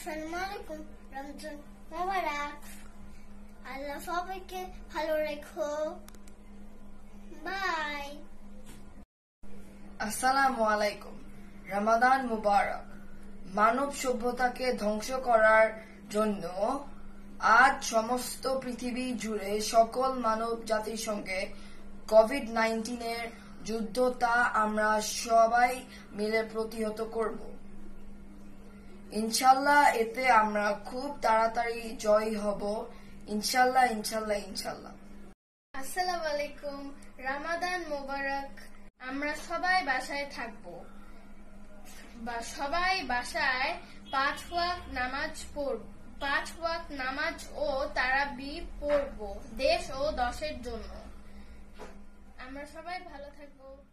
আসসালামু আলাইকুম। রমজান মোবারক। আল্লাহ সবাইকে ভালো রেখো। বাই। আসসালামু আলাইকুম। রমাদান মুবারক। মানব সভ্যতাকে ধ্বংস করার জন্য আজ সমস্ত পৃথিবী জুড়ে সকল মানব জাতির সঙ্গে কোভিড-19 যুদ্ধ, তা আমরা সবাই মিলে প্রতিহত করব ইনশাল্লাহ। এতে আমরা খুব তাড়াতাড়ি জয়ী হব ইনশাল্লাহ, ইনশাল্লাহ, ইনশাল্লাহ। আসসালামু আলাইকুম। রমাদান মোবারক। আমরা সবাই বাসায় থাকবো, সবাই বাসায় 5 ওয়াক্ত নামাজ ও তারাবি পড়ব দেশ ও দশের জন্য। আমরা সবাই ভালো থাকবো।